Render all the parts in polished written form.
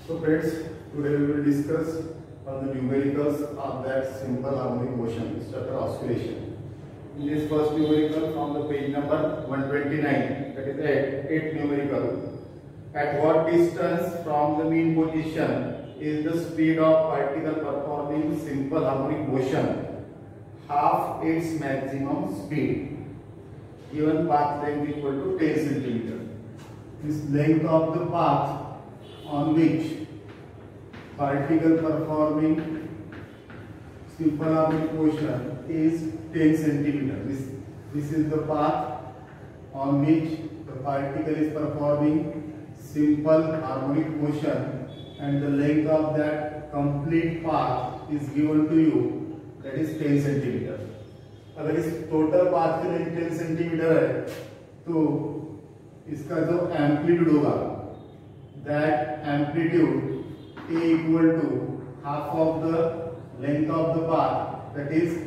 So friends, today we will discuss on the numericals of that simple harmonic motion, chapter oscillation. In this first numerical from the page number 129, that is 8 numerical. At what distance from the mean position is the speed of particle performing simple harmonic motion half its maximum speed? Given path length equal to 10 cm. This length of the path on which particle performing simple harmonic motion is 10 cm. This is the path on which the particle is performing simple harmonic motion, and the length of that complete path is given to you, that is 10 cm. अगर इस total path की length 10 centimetre है तो इसका जो amplitude होगा, that amplitude A equal to half of the length of the path, that is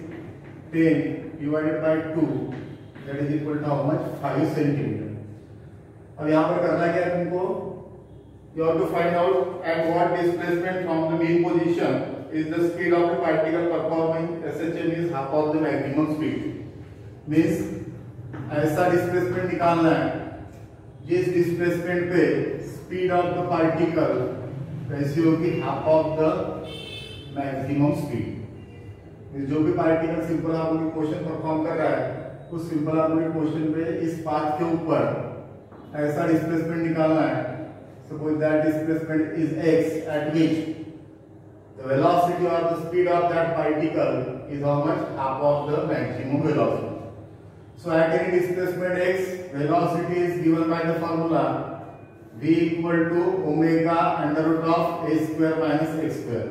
10 divided by 2, that is equal to how much 5 centimetre. अब यहाँ पर करना क्या है तुमको, you have to find out at what displacement from the mean position is the speed of the particle performing SHM is half of the maximum speed. Means ऐसा displacement निकालना है जिस डिस्प्लेसमेंट पे स्पीड ऑफ द पार्टिकल वैसी होगी half of the maximum speed. जो भी particle simple harmonic motion perform कर रहा है उस सिंपल हार्मोनिक मोशन पे इस पाथ के ऊपर ऐसा डिस्प्लेसमेंट निकालना है. Suppose that displacement is x, at which the velocity or the speed of that particle is how much? Half of the maximum velocity. So at any displacement x, velocity is given by the formula v equal to omega under root of a square minus x square,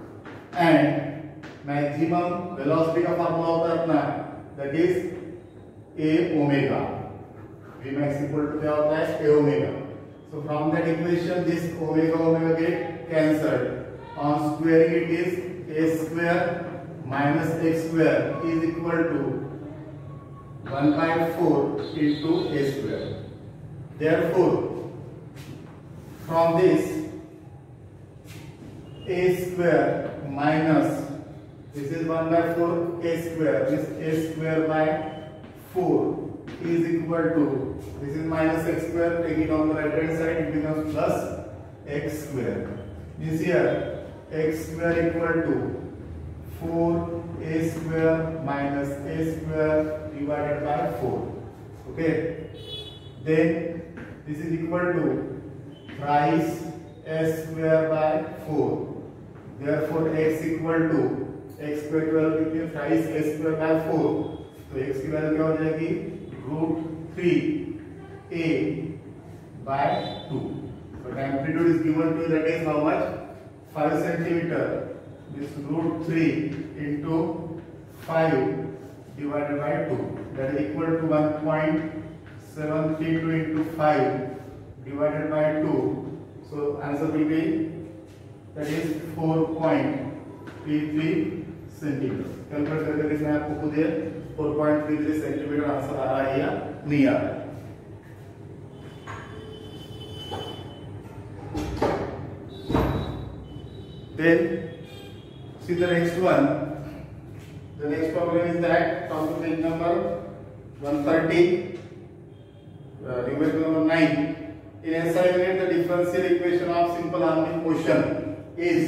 and maximum velocity का formula होता है अपना, that is a omega. v max equal to क्या होता है? a omega. So from that equation, this omega get cancelled. On squaring it is a square minus x square is equal to 1 by 4 into a square. Therefore, from this a square minus this is 1 by 4 a square, this a square by 4 is equal to, this is minus x square, take it on the right hand side, it becomes plus x square. This here x square equal to 4a square minus a square divided by 4. Okay, then this is equal to thrice s square by 4. Therefore x equal to x square equal thrice s square by 4. तो x की value क्या हो जाएगी? √3a by 2. But amplitude is given to you, that is how much? 5 centimeter. This √3 into 5 divided by 2, that is equal to 1.732 into 5 divided by 2. So answer will be, that is 4.33 centimeter. Calculate करके देखना है आपको खुद, 4.33 centimetre answer आ रहा है या नहीं आ रहा है. Then see the next one. The next problem is that from the page number 130, numerical number 9. In assignment, the differential equation of simple harmonic motion is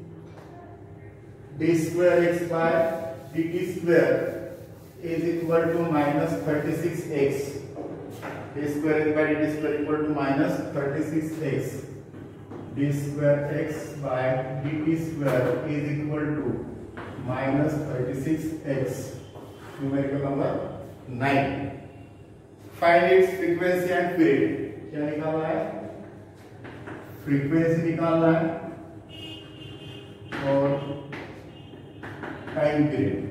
d square x by dt square is equal to minus 36x. d square x by dt square equal to minus 36x. d square x by dt square is equal to minus 36x. Numerical number 9. Find its frequency and period. क्या निकालना है? Frequency निकालना है और time period.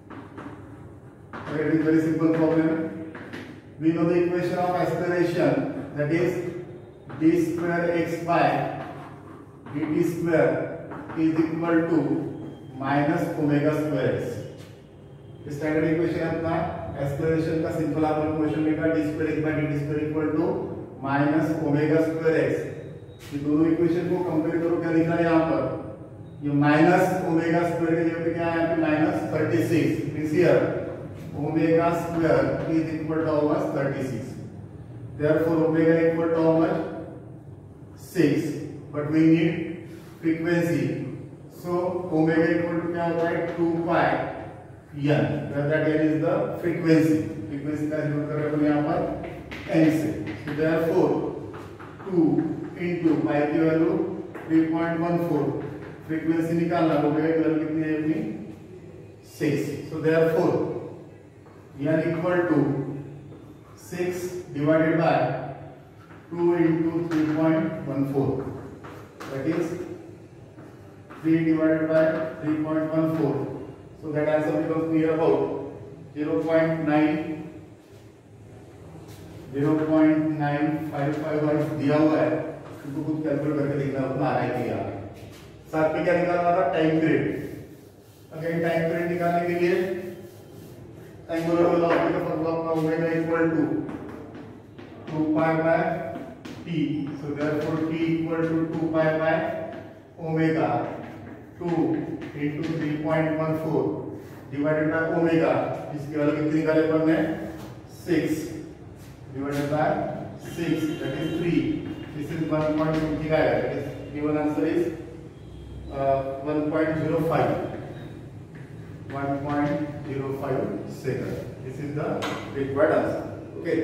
It is very simple problem. We know the equation of acceleration, that is d square x by dt square is equal to minus omega square x. Standard equation है अपना acceleration का simple harmonic motion में का d square x by dt square equal to minus omega square x. ये दोनों equation को compare करो, क्या दिख रहा है यहाँ पर, ये माइनस ओमेगा स्क्वायर के जगह पे क्या है यहाँ पे minus 36, means here omega square is equal to how much 36, therefore omega equal to how much 6, but we need frequency, so omega equal to क्या होता है 2 pi n, where that n is the frequency का use कर रहे हो यहाँ पर n से, so therefore 2 into pi की वैल्यू 3.14, फ्रीक्वेंसी निकालना, ओमेगा की वैल्यू कितनी है अपनी 6, so therefore n equal to 6 divided by 2 into 3.14, that is 3 divided by 3.14, so that answer becomes near about 0.955 hertz दिया हुआ है, इसको खुद कैलकुलेट करके देखना अपना आ रहा है कि यार साथ में क्या निकालना था, time period. Again time period निकालने के लिए एंगुलर वेलोसिटी का फॉर्मूला अपना omega equal to 2 pi by t, so therefore t equal to 2 pi by omega 2 into 3.14 divided by omega, इसकी वैल्यू कितनी निकाले अपन ने 6 divided by 6, that is 3, this is 1.25, that is given answer is 1.05 seconds. This is the required answer. Okay.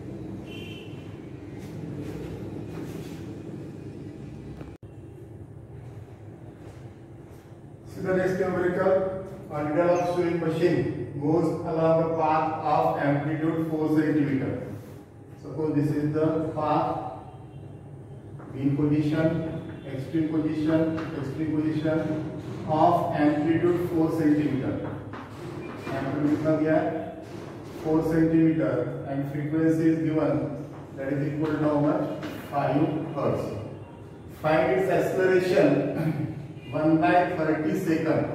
So the next numerical, a needle of sewing machine goes along the path of amplitude 4 centimeter. Suppose this is the path, mean position, extreme position of amplitude 4 centimeter. Amplitude कितना दिया है 4 centimeter and frequency is given, that is equal to how much 5 hertz. Find its acceleration 1 by 30 second.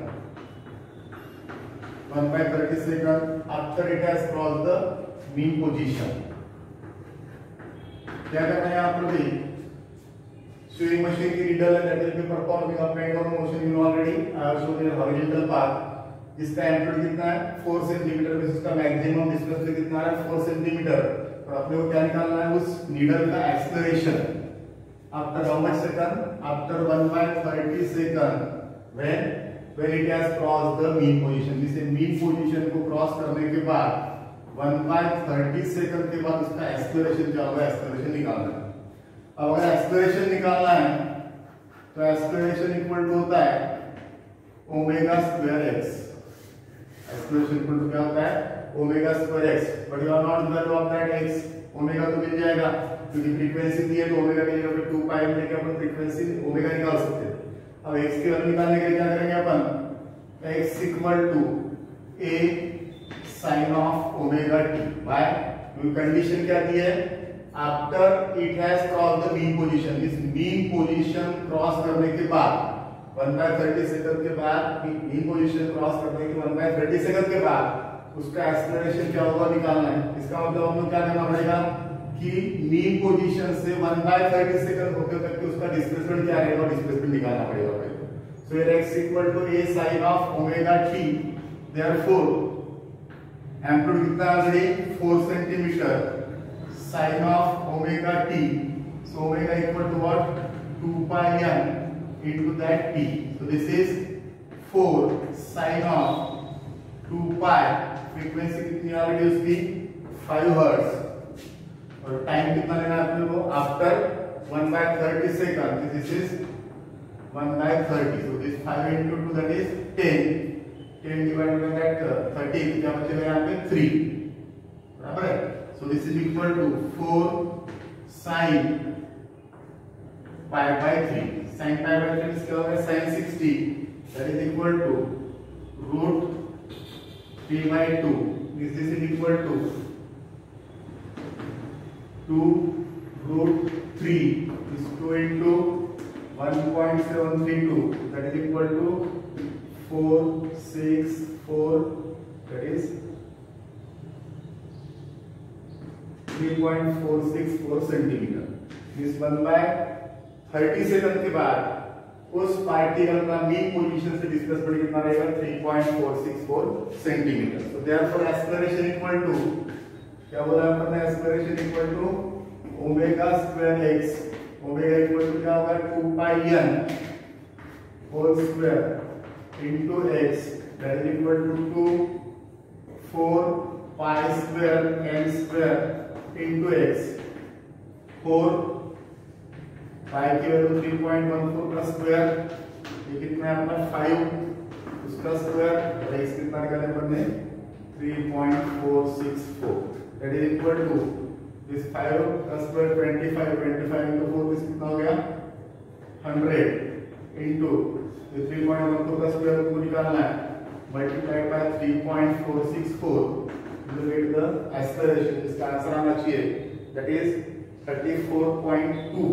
1 by 30 second after it has crossed the mean position. क्या करना है यहाँ पर भी, sewing machine की नीडल है that will be performing up and down motion in already shown in horizontal path, जिसका amplitude कितना है 4 सेंटीमीटर, में उसका मैक्सिमम डिस्प्लेसमेंट कितना है 4 सेंटीमीटर, और अपने को क्या निकालना है उस नीडल का acceleration after how much second, after 1 by 30 second when it has crossed the mean position, जिसे mean position को क्रॉस करने के बाद 1 by 30 सेकंड के बाद उसका एक्सेलरेशन क्या होगा, एक्सेलरेशन निकालना है। अब अगर एक्सेलरेशन निकालना है तो एक्सेलरेशन इक्वल टू होता है omega square x, acceleration equal to क्या होता है omega square x, but you are not in the low of that x, omega तो मिल जाएगा क्योंकि फ्रीक्वेंसी दी है, तो ओमेगा की जगह पे 2 पाई लेके अपन फ्रीक्वेंसी ओमेगा निकाल सकते हैं। अब x की वैल्यू निकालने के लिए क्या करेंगे अपन, x equal to a sin of omega t by, condition क्या दी है, after it has cross the mean position, इस मीन पोजीशन क्रॉस करने के बाद 1 by 30 सेकंड के बाद, मीन पोजीशन क्रॉस करने के 1 by 30 सेकंड के बाद उसका एक्सेलरेशन क्या होगा निकालना है। इसका मतलब हमें क्या करना पड़ेगा कि मीन पोजीशन से 1 by 30 सेकंड होते तक कि उसका डिस्प्लेसमेंट क्या रहेगा, डिस्प्लेसमेंट निकालना पड़ेगा पहले। So here x equal to a sin of omega t, therefore amplitude कितना आ गई 4 centimetre sin of omega t, so omega equal to what 2 pi n into that t, so this is 4 sin of 2 pi, frequency कितनी आ रही है उसकी 5 hertz, और time कितना लेना है अपने को after 1 by 30 second, this is 1 by 30, so this 5 into 2 that is 10 divided by that 30, क्या बचेगा यहाँ पे 3, बराबर है। So this is equal to 4 sin pi by 3. Sin pi by 3 is क्या होगा sin 60. That is equal to root 3 by 2. This is equal to 2 root 3 is 2 into 1.732. That is equal to 464. That is 3.464 centimeter. This 1 by 30 second के बाद उस particle का mean position से displacement कितना रहेगा 3.464 centimetre. तो देयरफॉर एक्सेलरेशन इक्वल टू, क्या बोला हमने, acceleration equal to omega square x, omega equal to क्या होगा 2 pi n whole square into x, that is equal to 4 pi square n square into x। 4 pi की value 3.14 का square, ये कितना है अपना 5 उसका स्क्वायर, और x कितना निकाले अपन ने 3.464, that is equal to this 5 का स्क्वायर 25 into 4 दिस कितना हो गया 100 इनटू 3.14 का स्क्वायर को निकालना है, multiplied by 3.464 to get the acceleration। इसका आंसर आना चाहिए that is 34.2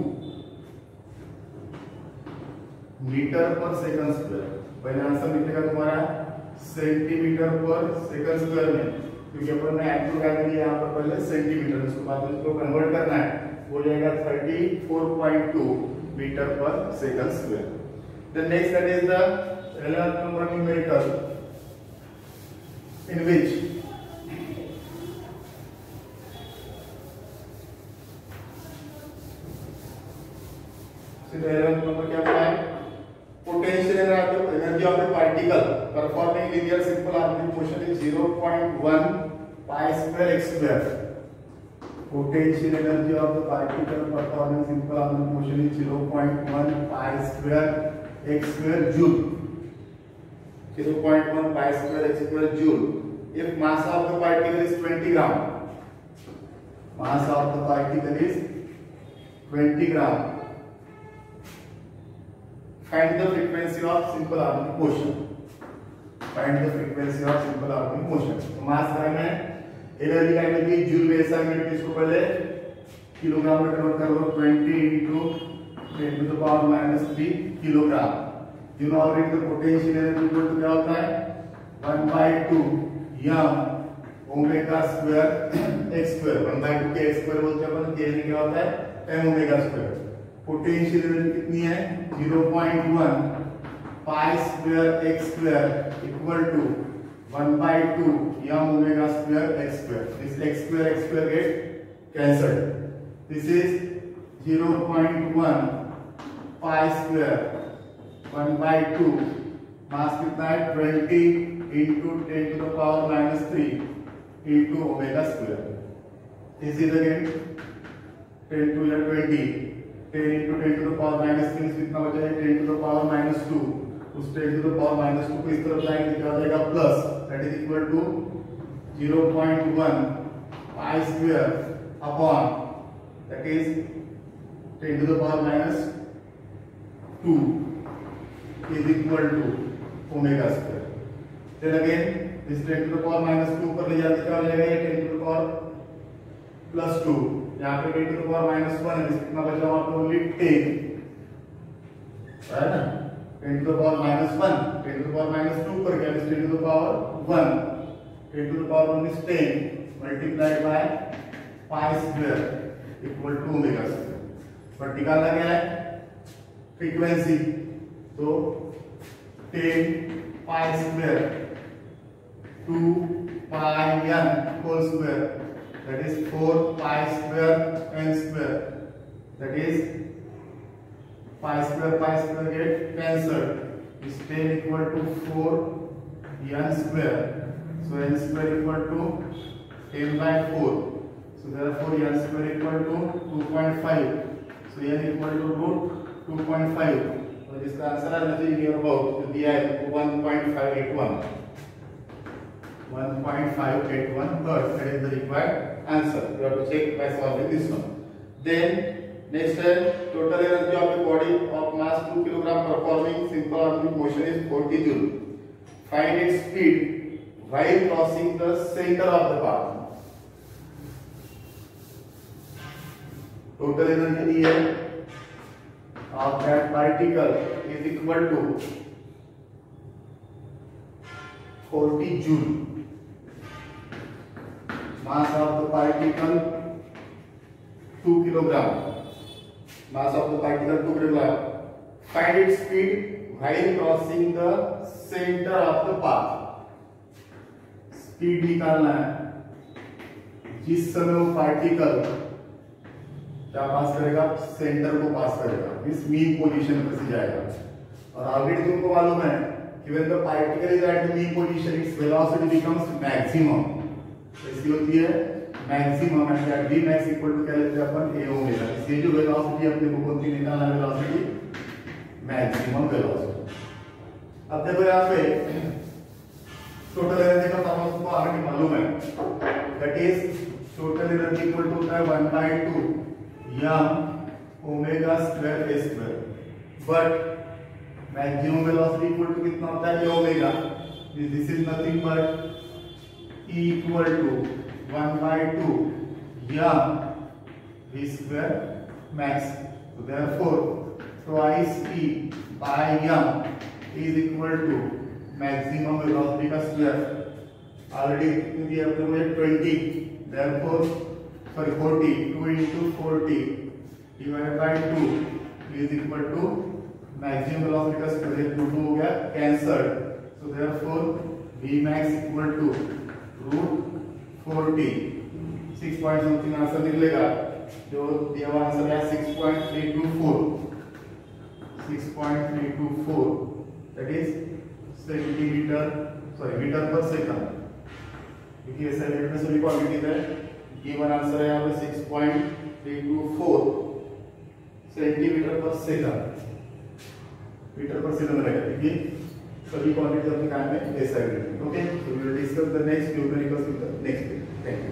metre per second square. पहले आंसर निकलेगा तुम्हारा सेंटीमीटर पर सेकंड स्क्वायर में, क्योंकि अपन ने एक्चुअल वैल्यू लिया यहाँ पर पहले सेंटीमीटर, उसके बाद इसको कन्वर्ट करना है, हो जाएगा 34.2 metre per second square. The next, that is the 11th number numerical in which number क्या है, potential energy of the particle performing linear simple harmonic motion is 0.1 pi square x square. Potential energy of the particle performing simple harmonic motion is 0.1 pi square x square joule. 0.1 pi square x square joule. If mass of the particle is 20 gram, mass of the particle is 20 gram. Find the frequency of simple harmonic motion. Find the frequency of simple harmonic motion. तो मास का है, energy का है कि joule में ऐसा unit, इसको पहले किलोग्राम में कन्वर्ट कर लो, 20 into 10 to the power -3 kilogram. You know already the potential energy equal to क्या होता है 1/2 m omega square x square. 1/2 के x स्क्वायर बोलते हैं अपन, के क्या होता है m omega square. Potential energy कितनी है 0.1 pi square x square equal to 1/2 m omega square x square. This x square get cancelled. This is 0.1 pi square 1/2, mass कितना है 20 into 10 to the power -3 into omega square. This is again 10 to the 20, 10 into 10 to the power -3 कितना बचा है 10 to the power -2, उस 10 to the power -2 को इस तरफ लाएंगे क्या हो जाएगा plus, that is equal to 0.1 pi square upon that is 10 to the power -2 is equal to omega square. Then again this 10 to the power -2 पर ले जाते क्या हो जाएगा, 10 to the power +2, यहाँ पे 10 to the power -1 है, कितना बचा वहां पे ओनली 10 है ना। 10 to the power -1, 10 to the power -2 पर क्या है 10 to the power 1, 10 to the power 1 is 10 multiplied by pi square equal to omega square. पर निकालना क्या है फ्रीक्वेंसी, तो 10 pi square 2 pi n whole square, that is 4 pi square n square, that is pi square get cancelled, is 10 equal to 4 n square, so n square equal to 10/4, so therefore n square equal to 2.5, so n equal to root 2.5, तो इसका answer आना चाहिए near about जो दिया है 1.581 third, that is the required answer. You have to check by solving this one. Then next total energy of a body of mass 2 kg performing simple harmonic motion is 40 joule. Find its speed while crossing the center of the path. Total energy of that particle is equal to 40 joule. Mass of the particle 2 kilogram. mass of the particle 2 gram. Find its speed while crossing the center of the path. Speed निकालना है जिस समय वो particle क्या पास करेगा, centre को पास करेगा, इस मीन पोजीशन पर से जाएगा। और ऑलरेडी तुमको मालूम है कि when the particle is at the mean position its velocity becomes maximum. इसकी होती है maximum and that v max equal to क्या लेते हैं अपन a ओमेगा। इसलिए जो वेलोसिटी अपने को कौन सी निकालना है, वेलोसिटी मैक्सिमम वेलोसिटी। अब देखो यहाँ पे टोटल एनर्जी का फॉर्मूला तुमको ऑलरेडी मालूम है, that is total energy equal to होता है 1/2 m omega square a square, but maximum velocity equal to कितना होता है, a omega. This is nothing but e equal to 1/2 m v square max. So therefore twice e by m is equal to maximum velocity का square. Already दिया अपने को 20, therefore sorry 40, 2 into 40 divided by 2 is equal to maximum velocity का square. 2 हो गया cancelled, so therefore v max equal to √40, 6 point something answer निकलेगा। जो दिया हुआ आंसर है 6.324 that is centimetre metre per second. क्योंकि ऐसा यूनिट में सभी क्वांटिटी है, गिवन आंसर है यहाँ पे 6.324 सेंटीमीटर पर सेकंड, मीटर पर सेकंड रहेगा। क्योंकि सभी क्वांटिटी अपने काम में ऐसा unit. Okay, so we will discuss the next numericals with the next. Thank you.